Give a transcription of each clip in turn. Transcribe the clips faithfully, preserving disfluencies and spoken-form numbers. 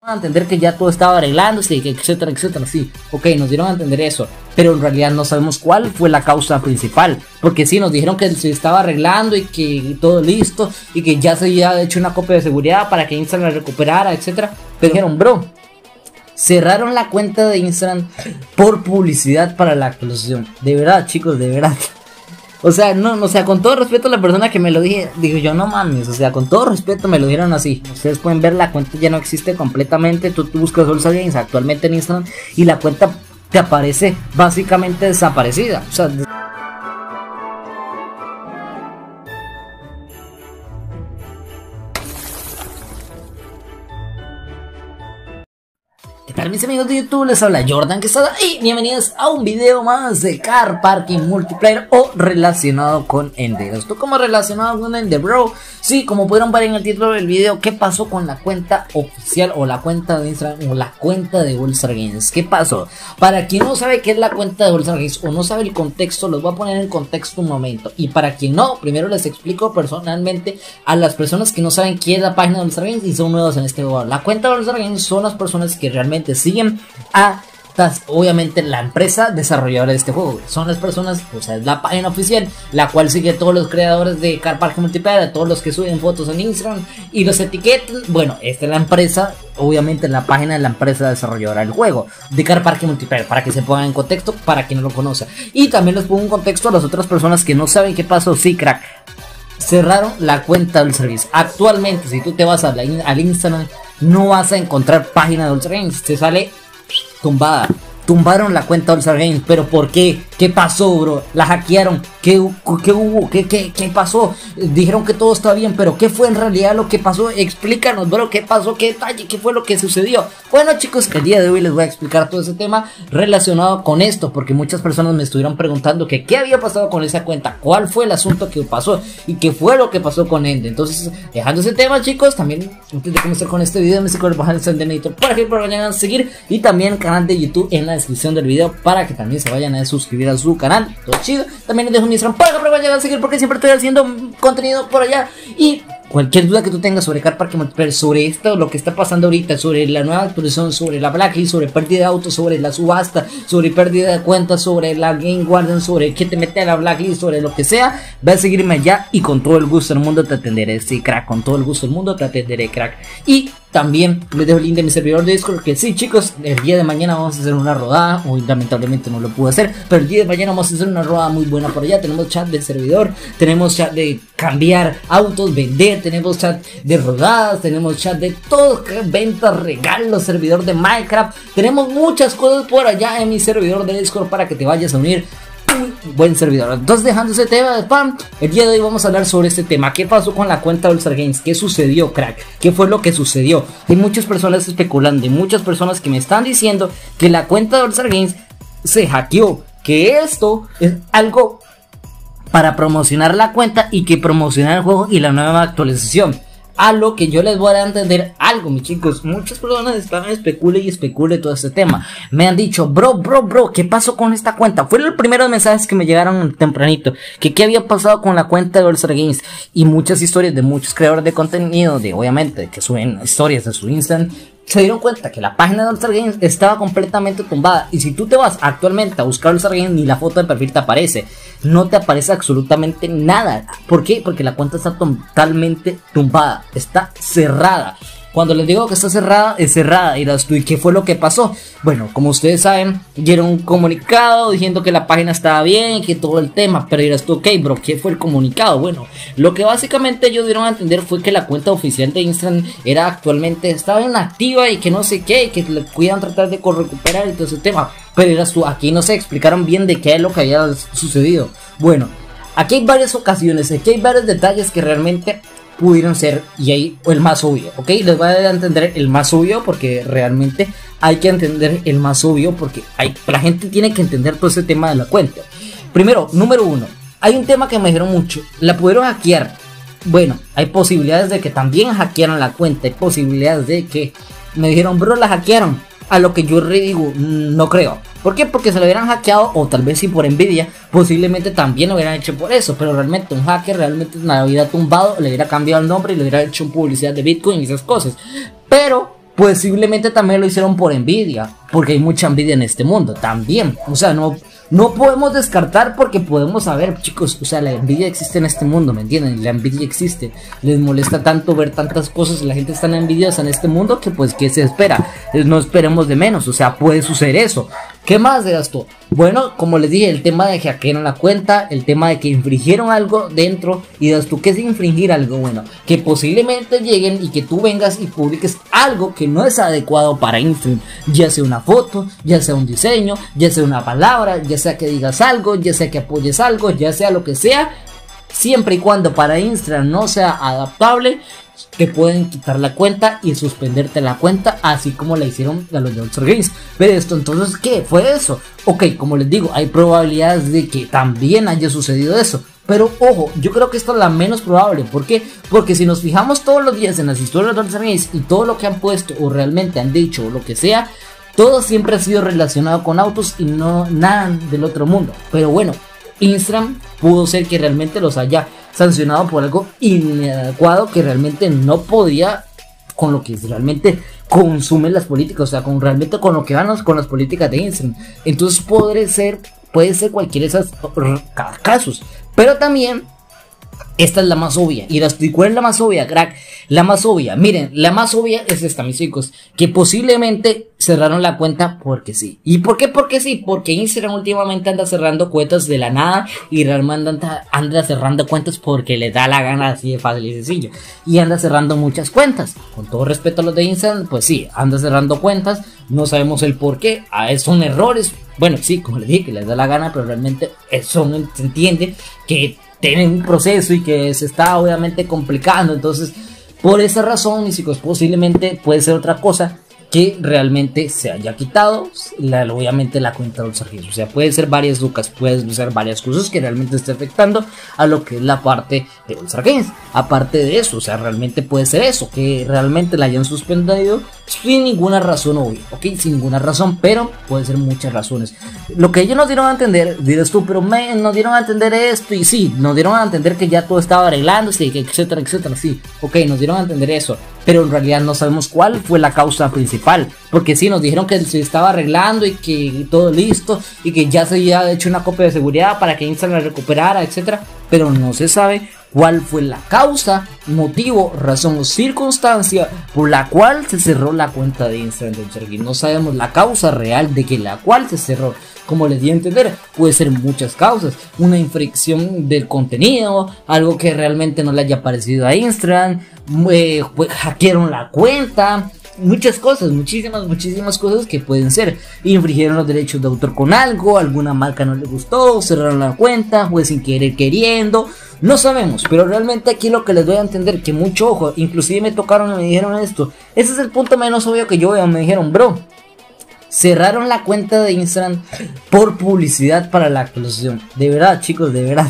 a entender que ya todo estaba arreglándose, etcétera, etcétera, sí, ok, nos dieron a entender eso, pero en realidad no sabemos cuál fue la causa principal, porque sí, nos dijeron que se estaba arreglando y que todo listo, y que ya se había hecho una copia de seguridad para que Instagram la recuperara, etcétera, pero dijeron, bro, cerraron la cuenta de Instagram por publicidad para la actualización, de verdad, chicos, de verdad. O sea, no, o sea, con todo respeto a la persona que me lo dije, digo yo, no mames, o sea, con todo respeto me lo dijeron así. Ustedes pueden ver, la cuenta ya no existe completamente. Tú, tú buscas Bolsa Games actualmente en Instagram y la cuenta te aparece básicamente desaparecida. O sea, ¿qué tal, mis amigos de YouTube? Les habla Jordan Quesada y bienvenidos a un video más de Car Parking Multiplayer o relacionado con Ender. ¿Esto como relacionado con Ender, bro? Sí, como pudieron ver en el título del video, ¿qué pasó con la cuenta oficial o la cuenta de Instagram o la cuenta de All-Star Games? ¿Qué pasó? Para quien no sabe qué es la cuenta de All-Star Games o no sabe el contexto, los voy a poner en contexto un momento. Y para quien no, primero les explico personalmente a las personas que no saben qué es la página de All-Star Games y son nuevos en este video. La cuenta de All-Star Games son las personas que realmente siguen a, obviamente, la empresa desarrolladora de este juego. Son las personas, o sea, es la página oficial, la cual sigue a todos los creadores de Car Park Multiplayer, a todos los que suben fotos en Instagram y los etiquetan. Bueno, esta es la empresa, obviamente la página de la empresa desarrolladora del juego de Car Park Multiplayer, para que se pongan en contexto, para quien no lo conoce. Y también les pongo en contexto a las otras personas que no saben qué pasó. Sí, crack, cerraron la cuenta del servicio. Actualmente, si tú te vas a la, al Instagram, no vas a encontrar página de All-Star Games. Te sale tumbada. Tumbaron la cuenta de All-Star Games. ¿Pero por qué? ¿Qué pasó, bro? ¿La hackearon? ¿Qué, qué hubo? ¿Qué, qué, ¿Qué pasó? Dijeron que todo está bien, pero ¿qué fue en realidad lo que pasó? Explícanos, bro, ¿qué pasó? ¿Qué detalle? ¿Qué fue lo que sucedió? Bueno, chicos, que el día de hoy les voy a explicar todo ese tema relacionado con esto, porque muchas personas me estuvieron preguntando que qué había pasado con esa cuenta, cuál fue el asunto que pasó y qué fue lo que pasó con Ender. Entonces, dejando ese tema, chicos, también antes de comenzar con este video, me sé que les bajan el Sendenator por aquí, para que vayan a seguir, y también el canal de YouTube en la descripción del video para que también se vayan a suscribir a su canal. Todo chido. También les dejo mi Instagram para que vayan a seguir, porque siempre estoy haciendo contenido por allá. Y cualquier duda que tú tengas sobre Car Park Multiplayer, sobre esto, lo que está pasando ahorita, sobre la nueva actualización, sobre la blacklist, sobre pérdida de autos, sobre la subasta, sobre pérdida de cuentas, sobre la Game Warden, sobre que te mete a la blacklist, sobre lo que sea, ve a seguirme allá y con todo el gusto del mundo te atenderé. Sí, crack, con todo el gusto del mundo te atenderé, crack. Y también les dejo el link de mi servidor de Discord, que sí, chicos, el día de mañana vamos a hacer una rodada. Hoy lamentablemente no lo pude hacer, pero el día de mañana vamos a hacer una rodada muy buena por allá. Tenemos chat del servidor, tenemos chat de cambiar autos, vender, tenemos chat de rodadas, tenemos chat de todo, ventas, regalos, servidor de Minecraft. Tenemos muchas cosas por allá en mi servidor de Discord para que te vayas a unir. Un buen servidor. Entonces, dejando ese tema de spam, el día de hoy vamos a hablar sobre este tema. ¿Qué pasó con la cuenta de All-Star Games? ¿Qué sucedió, crack? ¿Qué fue lo que sucedió? Hay muchas personas especulando, hay muchas personas que me están diciendo que la cuenta de All-Star Games se hackeó, que esto es algo para promocionar la cuenta y que promocionar el juego y la nueva actualización. A lo que yo les voy a dar a entender algo, mis chicos. Muchas personas están especule y especule todo este tema. Me han dicho, bro, bro, bro, ¿qué pasó con esta cuenta? Fueron los primeros mensajes que me llegaron tempranito, que qué había pasado con la cuenta de All-Star Games. Y muchas historias de muchos creadores de contenido, de obviamente, que suben historias de su Instagram, se dieron cuenta que la página de All-Star Games estaba completamente tumbada. Y si tú te vas actualmente a buscar All-Star Games, ni la foto de perfil te aparece. No te aparece absolutamente nada. ¿Por qué? Porque la cuenta está totalmente tumbada, está cerrada. Cuando les digo que está cerrada, es cerrada. Y dirás tú, ¿y qué fue lo que pasó? Bueno, como ustedes saben, dieron un comunicado diciendo que la página estaba bien, que todo el tema. Pero dirás tú, ok, bro, ¿qué fue el comunicado? Bueno, lo que básicamente ellos dieron a entender fue que la cuenta oficial de Instagram era actualmente, estaba inactiva y que no sé qué, y que le cuidan tratar de recuperar y todo ese tema. Pero dirás tú, aquí no se explicaron bien de qué es lo que había sucedido. Bueno, aquí hay varias ocasiones, aquí hay varios detalles que realmente pudieron ser, y ahí el más obvio, ok, les voy a dar a entender el más obvio, porque realmente hay que entender el más obvio, porque hay, la gente tiene que entender todo ese tema de la cuenta. Primero, número uno, hay un tema que me dijeron mucho, la pudieron hackear. Bueno, hay posibilidades de que también hackearon la cuenta, hay posibilidades de que me dijeron, bro, la hackearon. A lo que yo le digo, no creo. ¿Por qué? Porque se lo hubieran hackeado, o tal vez si por envidia, posiblemente también lo hubieran hecho por eso. Pero realmente un hacker realmente lo hubiera tumbado, le hubiera cambiado el nombre y le hubiera hecho publicidad de Bitcoin y esas cosas. Pero posiblemente también lo hicieron por envidia, porque hay mucha envidia en este mundo también. O sea, no, no podemos descartar, porque podemos saber, chicos, o sea, la envidia existe en este mundo, ¿me entienden? La envidia existe, les molesta tanto ver tantas cosas, la gente está envidiosa en este mundo que pues, ¿qué se espera? No esperemos de menos, o sea, puede suceder eso. ¿Qué más de esto? Bueno, como les dije, el tema de hackearon la cuenta, el tema de que infringieron algo dentro. Y das tú, ¿qué es infringir algo? Bueno, que posiblemente lleguen y que tú vengas y publiques algo que no es adecuado para Instagram, ya sea una foto, ya sea un diseño, ya sea una palabra, ya sea que digas algo, ya sea que apoyes algo, ya sea lo que sea, siempre y cuando para Instagram no sea adaptable, te pueden quitar la cuenta y suspenderte la cuenta, así como la hicieron a los de All-Star Games. Pero esto, entonces, ¿qué fue eso? Ok, como les digo, hay probabilidades de que también haya sucedido eso. Pero ojo, yo creo que esto es la menos probable. ¿Por qué? Porque si nos fijamos todos los días en las historias de All-Star Games y todo lo que han puesto o realmente han dicho o lo que sea, todo siempre ha sido relacionado con autos y no nada del otro mundo. Pero bueno, Instagram pudo ser que realmente los haya sancionado por algo inadecuado, que realmente no podía con lo que realmente consumen las políticas, o sea, con realmente con lo que van con las políticas de Instagram. Entonces puede ser, puede ser cualquiera de esos casos, pero también esta es la más obvia. Y las, ¿cuál es la más obvia, crack? La más obvia, miren, la más obvia es esta, mis chicos, que posiblemente cerraron la cuenta porque sí. ¿Y por qué? Porque sí, porque Instagram últimamente anda cerrando cuentas de la nada y realmente anda, anda cerrando cuentas porque le da la gana, así de fácil y sencillo. Y anda cerrando muchas cuentas. Con todo respeto a los de Instagram, pues sí, anda cerrando cuentas, no sabemos el por qué, ah, son errores. Bueno, sí, como les dije, que les da la gana, pero realmente son, se entiende que tienen un proceso y que se está obviamente complicando. Entonces, por esa razón, mis chicos, posiblemente puede ser otra cosa que realmente se haya quitado la, obviamente la cuenta de los servicios. O sea, puede ser varias lucas, puede ser varias cosas que realmente esté afectando a lo que es la parte de All-Star Games. Aparte de eso, o sea, realmente puede ser eso, que realmente la hayan suspendido sin ninguna razón obvia, ok, sin ninguna razón, pero puede ser muchas razones. Lo que ellos nos dieron a entender, dirás tú, pero me, nos dieron a entender esto, y sí, nos dieron a entender que ya todo estaba arreglándose, etcétera, etcétera, sí, ok, nos dieron a entender eso, pero en realidad no sabemos cuál fue la causa principal, porque sí, nos dijeron que se estaba arreglando y que todo listo, y que ya se había hecho una copia de seguridad para que Instagram la recuperara, etcétera, pero no se sabe cuál fue la causa, motivo, razón o circunstancia por la cual se cerró la cuenta de Instagram de Sergi. No sabemos la causa real de que la cual se cerró. Como les di a entender, puede ser muchas causas. Una infracción del contenido, algo que realmente no le haya parecido a Instagram, eh, pues, hackearon la cuenta. Muchas cosas, muchísimas, muchísimas cosas que pueden ser. Infringieron los derechos de autor con algo, alguna marca no le gustó, cerraron la cuenta, fue sin querer queriendo, no sabemos, pero realmente aquí lo que les doy a entender, que mucho ojo, inclusive me tocaron y me dijeron esto, ese es el punto menos obvio que yo veo, me dijeron, bro, cerraron la cuenta de Instagram por publicidad para la actualización. De verdad, chicos, de verdad.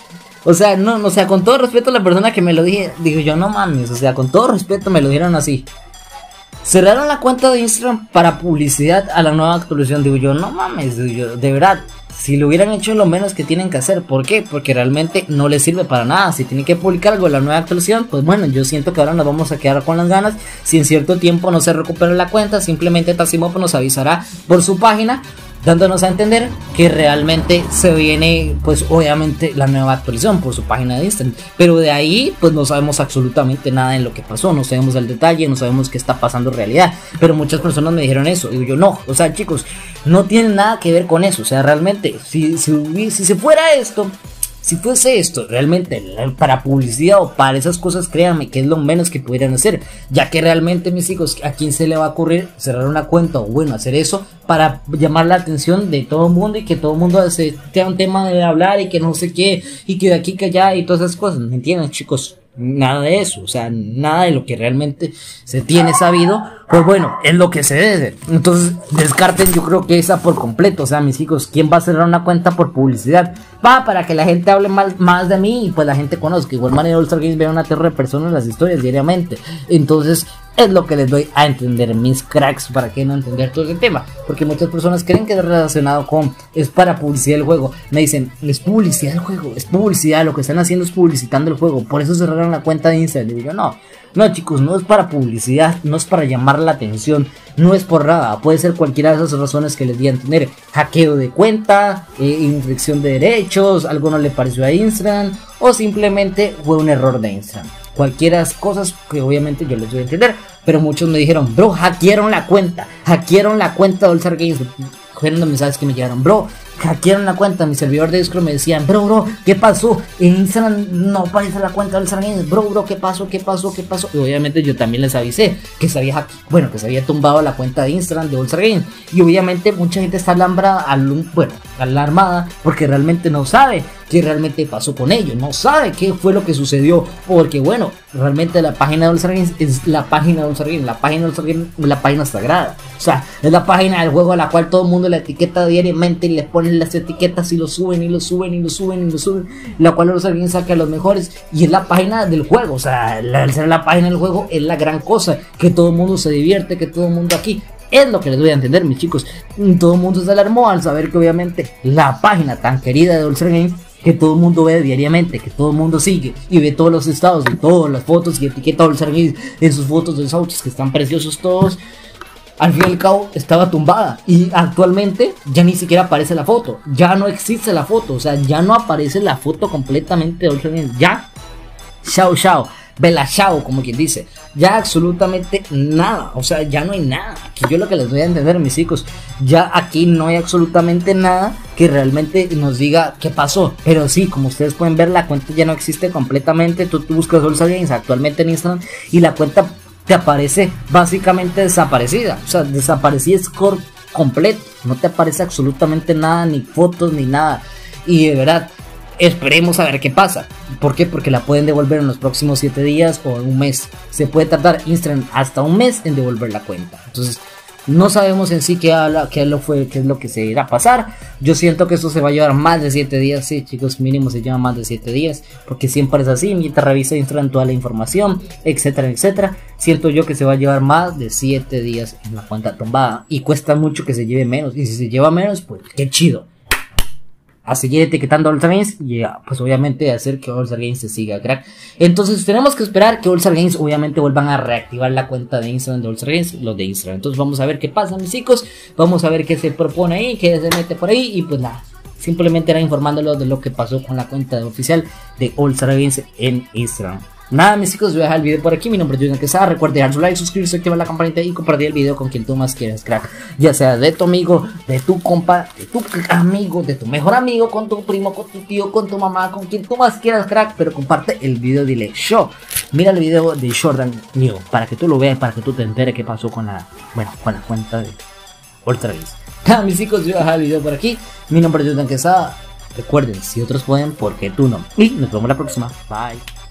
O sea, no, o sea, con todo respeto a la persona que me lo dije, digo yo, no mames, o sea, con todo respeto me lo dijeron así. Cerraron la cuenta de Instagram para publicidad a la nueva actualización. Digo yo, no mames, digo yo, de verdad, si lo hubieran hecho lo menos que tienen que hacer. ¿Por qué? Porque realmente no les sirve para nada. Si tienen que publicar algo en la nueva actualización, pues bueno, yo siento que ahora nos vamos a quedar con las ganas. Si en cierto tiempo no se recupera la cuenta, simplemente Tassimopo nos avisará por su página, dándonos a entender que realmente se viene, pues obviamente, la nueva actualización por su página de Instagram. Pero de ahí, pues no sabemos absolutamente nada en lo que pasó, no sabemos el detalle, no sabemos qué está pasando en realidad. Pero muchas personas me dijeron eso, digo yo, no, o sea, chicos, no tiene nada que ver con eso. O sea, realmente, si, si, si se fuera esto, si fuese esto realmente para publicidad o para esas cosas, créanme que es lo menos que pudieran hacer, ya que realmente, mis hijos, ¿a quién se le va a ocurrir cerrar una cuenta o bueno, hacer eso para llamar la atención de todo el mundo y que todo el mundo se tenga un tema de hablar y que no sé qué, y que de aquí que allá y todas esas cosas? ¿Me entienden, chicos? Nada de eso, o sea, nada de lo que realmente se tiene sabido, pues bueno, es lo que se debe. Entonces descarten, yo creo que esa por completo. O sea, mis hijos, ¿quién va a cerrar una cuenta por publicidad? Va, para que la gente hable más, más de mí y pues la gente conozca. Igual manera All-Star Games ve una tierra de personas en las historias diariamente. Entonces es lo que les doy a entender, mis cracks, para que no entender todo ese tema, porque muchas personas creen que es relacionado con, es para publicidad el juego. Me dicen, es publicidad el juego, es publicidad, lo que están haciendo es publicitando el juego, por eso cerraron la cuenta de Instagram. Y digo, no, No, chicos, no es para publicidad, no es para llamar la atención, no es por nada. Puede ser cualquiera de esas razones que les di a entender. Hackeo de cuenta, eh, infracción de derechos, algo no le pareció a Instagram, o simplemente fue un error de Instagram. Cualquiera de las cosas que obviamente yo les doy a entender. Pero muchos me dijeron, bro, hackearon la cuenta, hackearon la cuenta de All-Star Games. Fueron los mensajes que me llegaron, bro, hackearon la cuenta. Mi servidor de Discord me decían, bro, bro, ¿qué pasó? En Instagram no aparece la cuenta de All-Star Games. Bro, bro, ¿qué pasó? ¿Qué pasó? ¿Qué pasó? Y obviamente yo también les avisé que se había hacke bueno, que se había tumbado la cuenta de Instagram de All-Star Games. Y obviamente mucha gente está alambrada, al bueno, alarmada, porque realmente no sabe qué realmente pasó con ellos, no sabe qué fue lo que sucedió, porque bueno, realmente la página de All-Star Games es la página de All-Star Games, la página de All-Star Games es la página sagrada, o sea, es la página del juego a la cual todo el mundo la etiqueta diariamente y le ponen las etiquetas y lo suben y lo suben y lo suben y lo suben, la cual All-Star Games saca a los mejores y es la página del juego, o sea, al ser la página del juego es la gran cosa, que todo el mundo se divierte, que todo el mundo aquí. Es lo que les doy a entender, mis chicos. Todo el mundo se alarmó al saber que obviamente la página tan querida de All-Star Games, que todo el mundo ve diariamente, que todo el mundo sigue y ve todos los estados y todas las fotos y etiqueta a All-Star Games en sus fotos de los autos que están preciosos todos, al fin y al cabo estaba tumbada y actualmente ya ni siquiera aparece la foto, ya no existe la foto, o sea, ya no aparece la foto completamente de All-Star Games, ya, chao chao. Bella chao, como quien dice, ya absolutamente nada, o sea, ya no hay nada, que yo lo que les doy a entender, mis chicos, ya aquí no hay absolutamente nada que realmente nos diga qué pasó, pero sí, como ustedes pueden ver, la cuenta ya no existe completamente. Tú, tú buscas All-Star Games actualmente en Instagram y la cuenta te aparece básicamente desaparecida, o sea, desaparecida score completo, no te aparece absolutamente nada, ni fotos, ni nada, y de verdad, esperemos a ver qué pasa. ¿Por qué? Porque la pueden devolver en los próximos siete días o en un mes. Se puede tardar Instagram hasta un mes en devolver la cuenta. Entonces, no sabemos en sí qué, habla, qué, lo fue, qué es lo que se irá a pasar. Yo siento que esto se va a llevar más de siete días. Sí, chicos, mínimo se lleva más de siete días. Porque siempre es así. Mientras revisa Instagram toda la información, etcétera, etcétera. Siento yo que se va a llevar más de siete días en la cuenta tumbada. Y cuesta mucho que se lleve menos. Y si se lleva menos, pues qué chido. A seguir etiquetando a All-Star Games y a, pues obviamente hacer que All-Star Games se siga, crack. Entonces tenemos que esperar que All-Star Games obviamente vuelvan a reactivar la cuenta de Instagram de All-Star Games, los de Instagram. Entonces vamos a ver qué pasa, mis chicos, vamos a ver qué se propone ahí, qué se mete por ahí y pues nada, simplemente era informándolos de lo que pasó con la cuenta oficial de All-Star Games en Instagram. Nada, mis chicos, voy a dejar el video por aquí. Mi nombre es Julian Quesada. Recuerda dejar su like, suscribirse, activar la campanita y compartir el video con quien tú más quieras, crack. Ya sea de tu amigo, de tu compa, de tu amigo, de tu mejor amigo, con tu primo, con tu tío, con tu mamá, con quien tú más quieras, crack. Pero comparte el video, dile show. Mira el video de Jordan New para que tú lo veas, para que tú te enteres qué pasó con la, bueno, con la cuenta de All-Star Games. Nada, mis chicos, yo voy a dejar el video por aquí. Mi nombre es Julian Quesada. Recuerden, si otros pueden, ¿por qué tú no? Y nos vemos la próxima. Bye.